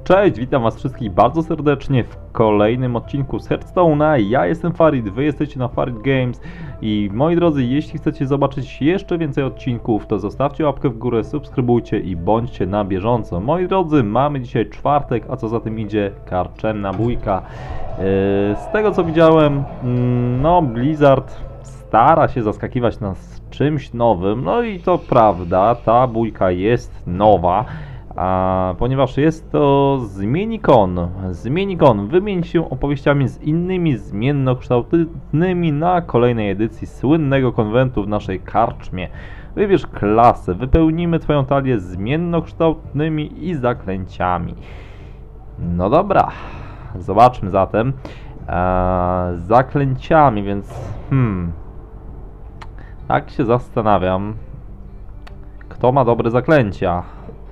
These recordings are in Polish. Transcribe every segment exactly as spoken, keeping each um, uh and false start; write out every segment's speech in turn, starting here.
Cześć, witam was wszystkich bardzo serdecznie w kolejnym odcinku z Hearthstone'a. Ja jestem Farid, wy jesteście na Farid Games i moi drodzy, jeśli chcecie zobaczyć jeszcze więcej odcinków, to zostawcie łapkę w górę, subskrybujcie i bądźcie na bieżąco. Moi drodzy, mamy dzisiaj czwartek, a co za tym idzie, karczemna bójka. Yy, z tego co widziałem, yy, no Blizzard stara się zaskakiwać nas czymś nowym, no i to prawda, ta bójka jest nowa. A ponieważ jest to Zmienikon. Zmienikon wymieni się opowieściami z innymi zmiennokształtnymi na kolejnej edycji słynnego konwentu w naszej karczmie. Wybierz klasę, wypełnimy twoją talię zmiennokształtnymi i zaklęciami. No dobra, zobaczmy zatem. Eee, zaklęciami, więc hmm. Tak się zastanawiam, kto ma dobre zaklęcia.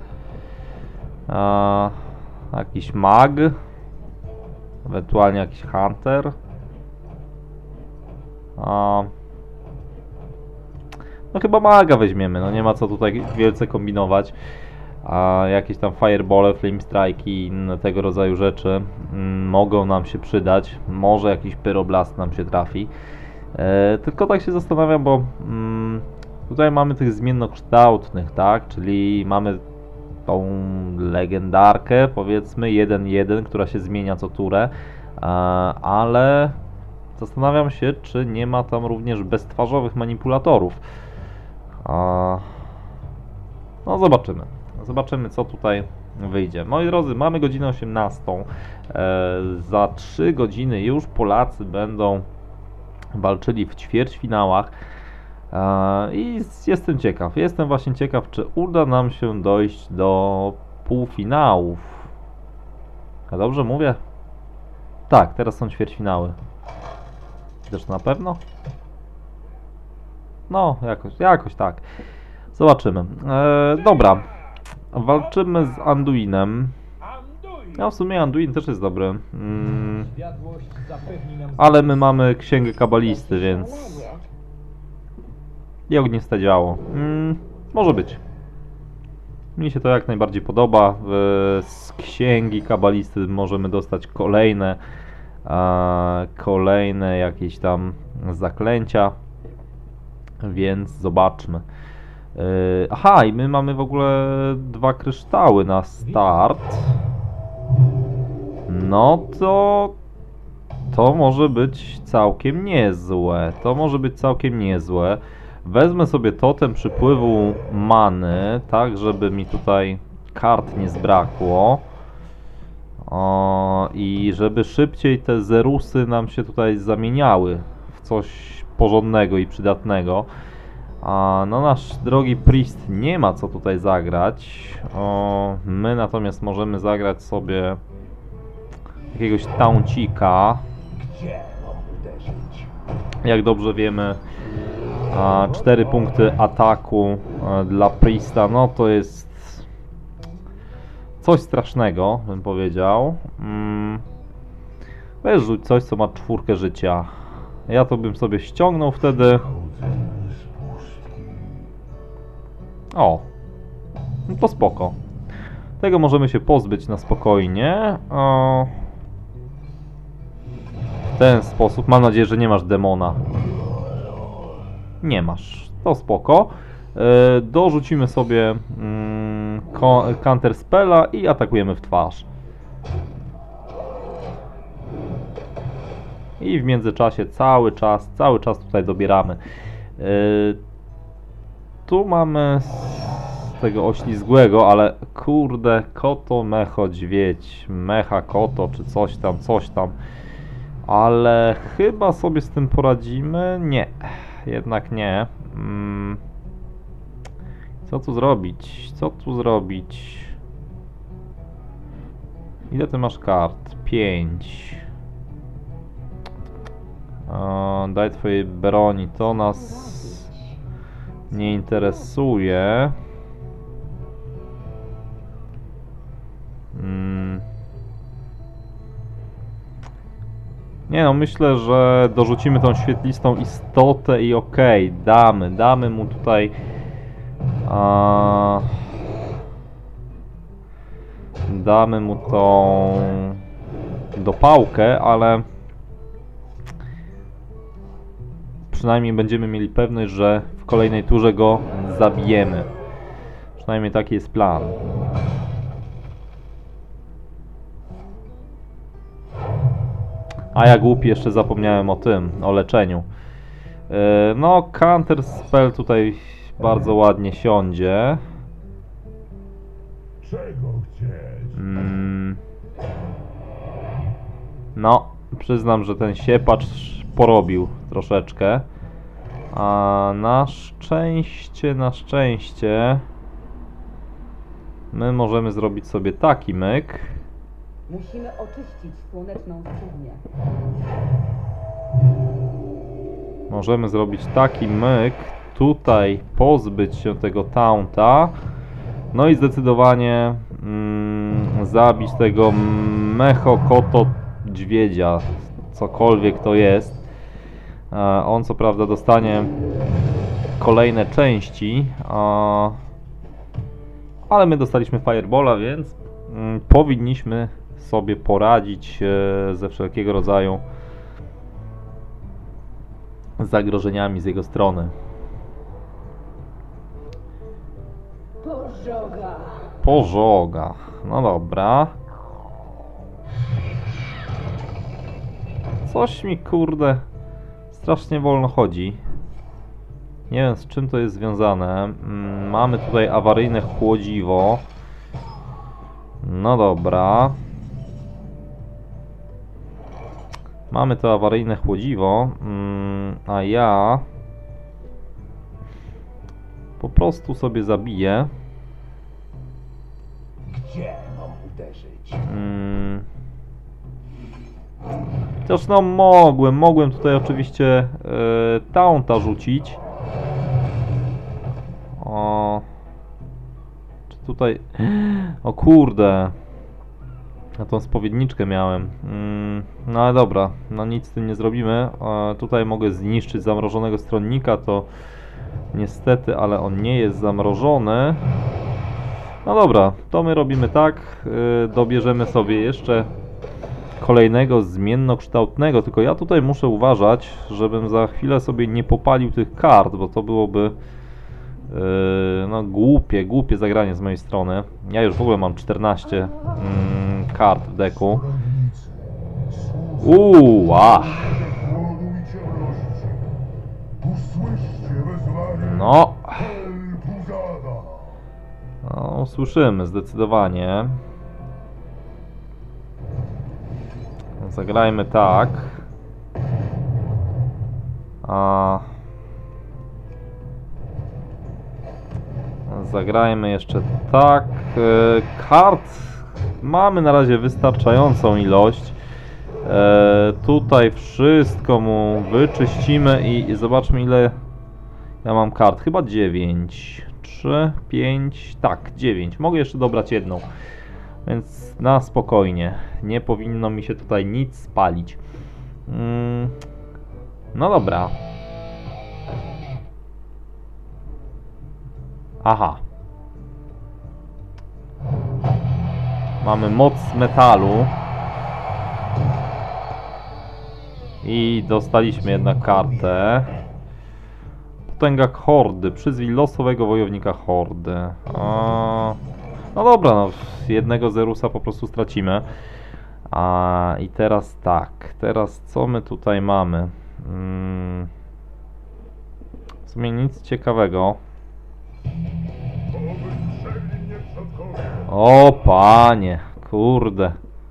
Eee, jakiś mag, ewentualnie jakiś hunter. Eee, no chyba maga weźmiemy, no nie ma co tutaj wielce kombinować. A jakieś tam firebole, flame strike i inne tego rodzaju rzeczy mm, mogą nam się przydać. Może jakiś pyroblast nam się trafi. Eee, tylko tak się zastanawiam, bo mm, tutaj mamy tych zmiennokształtnych, tak? Czyli mamy tą legendarkę, powiedzmy jeden jeden, która się zmienia co turę, ale zastanawiam się, czy nie ma tam również beztwarzowych manipulatorów. No zobaczymy. Zobaczymy, co tutaj wyjdzie. Moi drodzy, mamy godzinę osiemnastą. Za trzy godziny już Polacy będą walczyli w ćwierćfinałach. I jestem ciekaw, jestem właśnie ciekaw, czy uda nam się dojść do półfinałów. A dobrze mówię? Tak, teraz są ćwierćfinały. Też na pewno? No, jakoś, jakoś tak. Zobaczymy. E, dobra, walczymy z Anduinem. No w sumie Anduin też jest dobry. Mm, ale my mamy księgę kabalisty, więc... I ogniste działo. Mm, może być. Mi się to jak najbardziej podoba. Z księgi kabalisty możemy dostać kolejne e, kolejne jakieś tam zaklęcia. Więc zobaczmy. E, aha, i my mamy w ogóle dwa kryształy na start. No to... To może być całkiem niezłe. To może być całkiem niezłe. Wezmę sobie totem przypływu many, tak żeby mi tutaj kart nie zbrakło. O, i żeby szybciej te zerusy nam się tutaj zamieniały w coś porządnego i przydatnego. A, no nasz drogi priest nie ma co tutaj zagrać. O, my natomiast możemy zagrać sobie jakiegoś tauncika. Jak dobrze wiemy, a cztery punkty ataku a, dla Priesta, no to jest coś strasznego, bym powiedział. Mm. Weź rzuć coś, co ma czwórkę życia. Ja to bym sobie ściągnął wtedy. O, no to spoko. Tego możemy się pozbyć na spokojnie. O. W ten sposób. Mam nadzieję, że nie masz demona. Nie masz. To spoko. Yy, dorzucimy sobie yy, counter spella i atakujemy w twarz. I w międzyczasie cały czas, cały czas tutaj dobieramy. Yy, tu mamy z tego oślizgłego, ale kurde, koto mecho dźwiedź, mecha koto, czy coś tam, coś tam. Ale chyba sobie z tym poradzimy. Nie. Jednak nie. Hmm. Co tu zrobić? Co tu zrobić? Ile ty masz kart? Pięć. O, daj twojej broni. To nas nie interesuje. Hmm. Nie no, myślę, że dorzucimy tą świetlistą istotę i okej, okay, damy, damy mu tutaj a, damy mu tą dopałkę, ale przynajmniej będziemy mieli pewność, że w kolejnej turze go zabijemy. Przynajmniej taki jest plan. A ja głupi jeszcze zapomniałem o tym, o leczeniu. Yy, no, counter spell tutaj bardzo ładnie siądzie. Czego chcieć? Mm. No, przyznam, że ten siepacz porobił troszeczkę. A na szczęście, na szczęście my możemy zrobić sobie taki myk. Musimy oczyścić słoneczną studnię. Możemy zrobić taki myk, tutaj pozbyć się tego taunta, no i zdecydowanie mm, zabić tego mechokoto dźwiedzia, cokolwiek to jest. E, on co prawda dostanie kolejne części, a, ale my dostaliśmy Firebola, więc mm, powinniśmy sobie poradzić e, ze wszelkiego rodzaju zagrożeniami z jego strony. Pożoga. Pożoga. No dobra. Coś mi kurde strasznie wolno chodzi. Nie wiem, z czym to jest związane. Mm, mamy tutaj awaryjne chłodziwo. No dobra. Mamy to awaryjne chłodziwo, mm, a ja po prostu sobie zabiję. Gdzie mam uderzyć? Mm. Chociaż no mogłem, mogłem tutaj oczywiście e, taunta rzucić. O. Czy tutaj... O kurde. Ja tą spowiedniczkę miałem. Mm, no ale dobra, no nic z tym nie zrobimy. E, tutaj mogę zniszczyć zamrożonego stronnika, to niestety, ale on nie jest zamrożony. No dobra, to my robimy tak. E, dobierzemy sobie jeszcze kolejnego zmiennokształtnego, tylko ja tutaj muszę uważać, żebym za chwilę sobie nie popalił tych kart, bo to byłoby Yy, no głupie, głupie zagranie z mojej strony. Ja już w ogóle mam czternaście mm, kart w deku. Uuu, a. No. No, słyszymy zdecydowanie. Zagrajmy tak. A... Zagrajmy jeszcze tak. Kart mamy na razie wystarczającą ilość. E, tutaj wszystko mu wyczyścimy i, i zobaczmy, ile ja mam kart. Chyba dziewięć. trzy, pięć, tak, dziewięć. Mogę jeszcze dobrać jedną. Więc na spokojnie. Nie powinno mi się tutaj nic spalić. Mm, no dobra. Aha. Mamy moc metalu. I dostaliśmy jednak kartę. Potęga hordy. Przyzwij losowego wojownika hordy. O... No dobra, no. Jednego Zerusa po prostu stracimy. A i teraz tak. Teraz co my tutaj mamy? Hmm. W sumie nic ciekawego. O panie, kurde.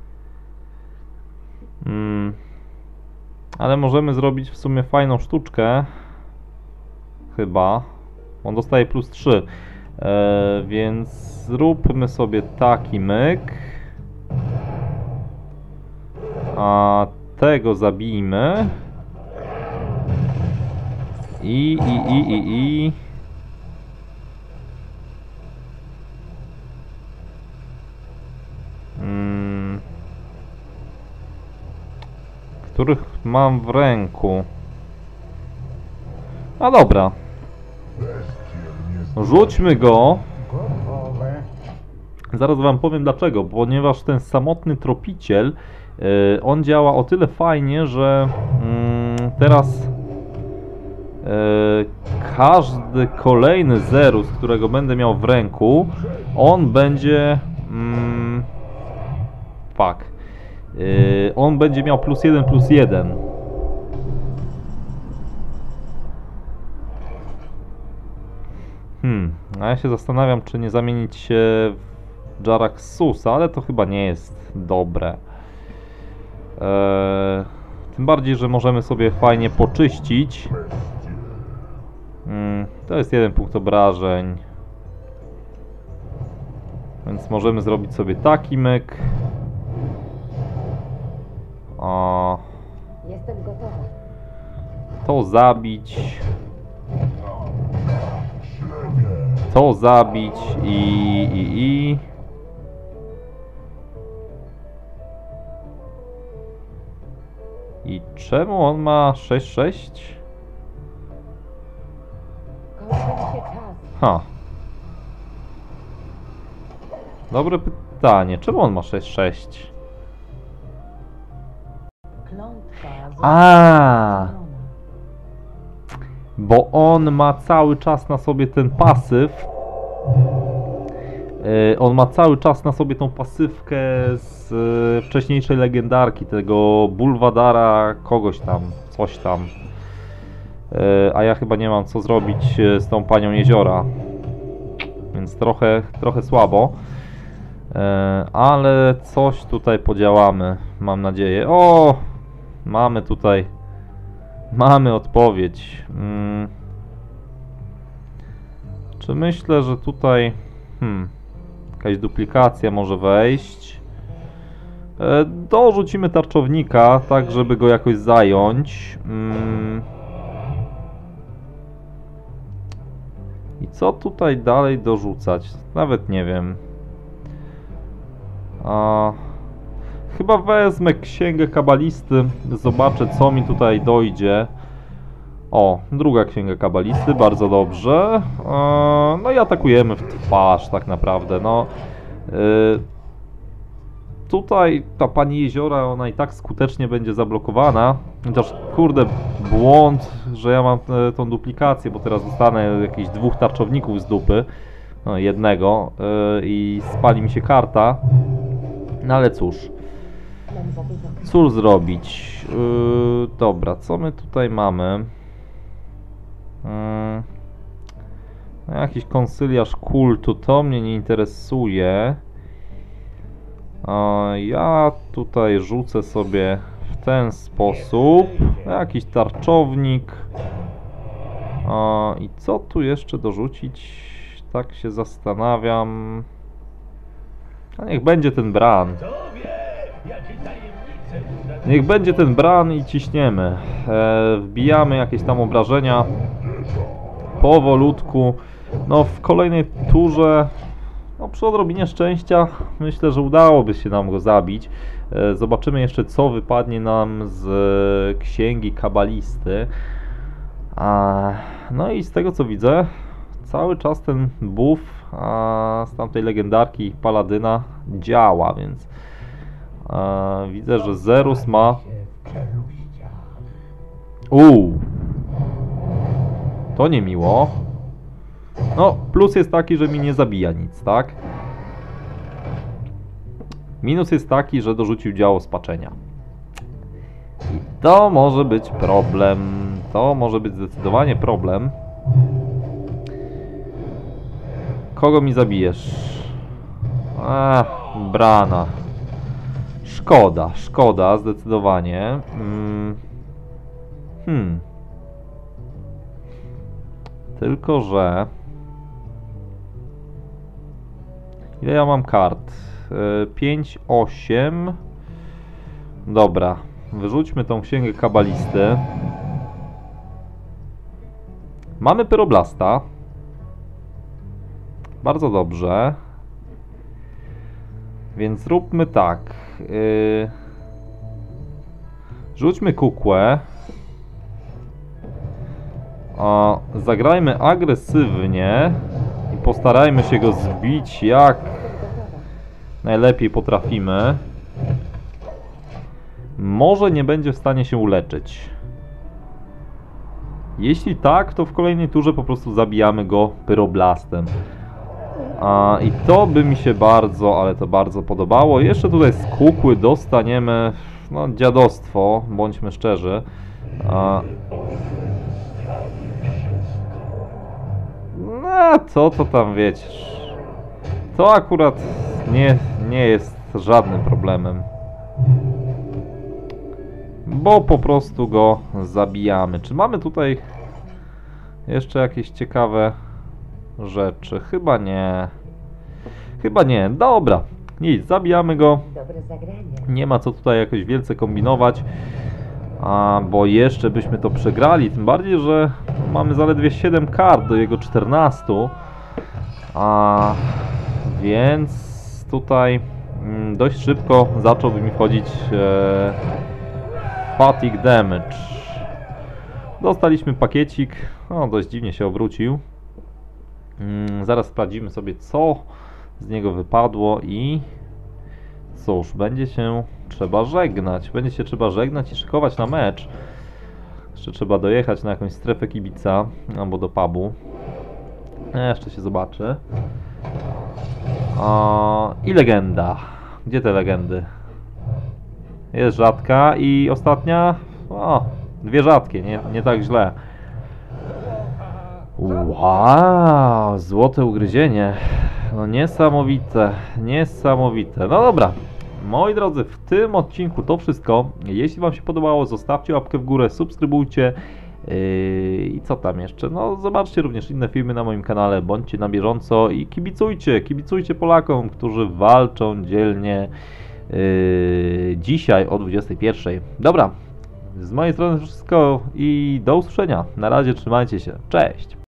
Hmm. Ale możemy zrobić w sumie fajną sztuczkę. Chyba. On dostaje plus trzy. E, więc zróbmy sobie taki myk. A tego zabijmy. I, i, i, i, i. Hmm. Których mam w ręku. A dobra. Rzućmy go. Zaraz wam powiem dlaczego, ponieważ ten samotny tropiciel, yy, on działa o tyle fajnie, że yy, teraz yy, każdy kolejny Zerus, którego będę miał w ręku, on będzie... Yy, fuck. Yy, on będzie miał plus jeden, plus jeden. Hmm, a ja się zastanawiam, czy nie zamienić się w Jaraxusa, ale to chyba nie jest dobre. Eee, tym bardziej, że możemy sobie fajnie poczyścić. Hmm, to jest jeden punkt obrażeń. Więc możemy zrobić sobie taki myk. O, Jestem gotowa. to zabić. To zabić i, i, i. I czemu on ma sześć sześć? Kończy mi się czas. Ha. Dobre pytanie. Czemu on ma sześć sześć? Klątwa A, została bo on ma cały czas na sobie ten pasyw. Yy, on ma cały czas na sobie tą pasywkę z yy, wcześniejszej legendarki, tego Bulwadara, kogoś tam, coś tam. Yy, a ja chyba nie mam co zrobić yy, z tą panią jeziora. Więc trochę, trochę słabo. Yy, ale coś tutaj podziałamy, mam nadzieję. O! Mamy tutaj. Mamy odpowiedź. Hmm. Czy myślę, że tutaj hmm, jakaś duplikacja może wejść? E, dorzucimy tarczownika, tak żeby go jakoś zająć. Hmm. I co tutaj dalej dorzucać? Nawet nie wiem. A... Chyba wezmę księgę kabalisty, zobaczę co mi tutaj dojdzie. O, druga księga kabalisty, bardzo dobrze. Eee, no i atakujemy w twarz tak naprawdę, no. Eee, tutaj ta pani jeziora, ona i tak skutecznie będzie zablokowana. Chociaż kurde, błąd, że ja mam e, tą duplikację, bo teraz dostanę jakichś dwóch tarczowników z dupy. No, jednego e, i spali mi się karta. No ale cóż. Cóż zrobić? Yy, dobra, co my tutaj mamy? Yy, jakiś konsyliarz kultu, to mnie nie interesuje. Yy, ja tutaj rzucę sobie w ten sposób. Jakiś tarczownik. Yy, I co tu jeszcze dorzucić? Tak się zastanawiam. A niech będzie ten Bran. Niech będzie ten Bran i ciśniemy. E, wbijamy jakieś tam obrażenia. Powolutku. No w kolejnej turze, no przy odrobinie szczęścia, myślę, że udałoby się nam go zabić. E, zobaczymy jeszcze co wypadnie nam z e, księgi kabalisty. A, no i z tego co widzę, cały czas ten buff a, z tamtej legendarki Paladyna działa, więc e, widzę, że Zerus ma... Uuu, to niemiło. No, plus jest taki, że mi nie zabija nic, tak? Minus jest taki, że dorzucił działo spaczenia. I to może być problem. To może być zdecydowanie problem. Kogo mi zabijesz? Ach, Brana. Szkoda, szkoda, zdecydowanie. Hmm. hmm. Tylko, że... Ile ja mam kart? pięć, osiem. Dobra, wyrzućmy tą księgę kabalisty. Mamy pyroblasta. Bardzo dobrze. Więc zróbmy tak. Yy... Rzućmy kukłę. O, zagrajmy agresywnie i postarajmy się go zbić jak najlepiej potrafimy. Może nie będzie w stanie się uleczyć. Jeśli tak, to w kolejnej turze po prostu zabijamy go pyroblastem. A, I to by mi się bardzo, ale to bardzo podobało. Jeszcze tutaj z kukły dostaniemy, no, dziadostwo, bądźmy szczerzy. A, no, co to tam wiecie. To akurat nie, nie jest żadnym problemem. Bo po prostu go zabijamy. Czy mamy tutaj jeszcze jakieś ciekawe rzeczy? Chyba nie. Chyba nie. Dobra. Nic, zabijamy go. Dobre zagranie. Nie ma co tutaj jakoś wielce kombinować. A, bo jeszcze byśmy to przegrali. Tym bardziej, że mamy zaledwie siedem kart do jego czternastu. A, więc tutaj mm, dość szybko zacząłby mi wchodzić e, fatigue damage. Dostaliśmy pakiecik. O, dość dziwnie się obrócił. Mm, zaraz sprawdzimy sobie, co z niego wypadło i cóż, będzie się trzeba żegnać. Będzie się trzeba żegnać i szykować na mecz. Jeszcze trzeba dojechać na jakąś strefę kibica albo do pubu. E, jeszcze się zobaczy. O, i legenda. Gdzie te legendy? Jest rzadka i ostatnia. O, dwie rzadkie, nie, nie tak źle. Wow, złote ugryzienie. No niesamowite, niesamowite. No dobra, moi drodzy, w tym odcinku to wszystko. Jeśli wam się podobało, zostawcie łapkę w górę, subskrybujcie. Yy, I co tam jeszcze? No zobaczcie również inne filmy na moim kanale, bądźcie na bieżąco i kibicujcie, kibicujcie Polakom, którzy walczą dzielnie yy, dzisiaj o dwudziestej pierwszej. Dobra, z mojej strony wszystko i do usłyszenia. Na razie, trzymajcie się. Cześć!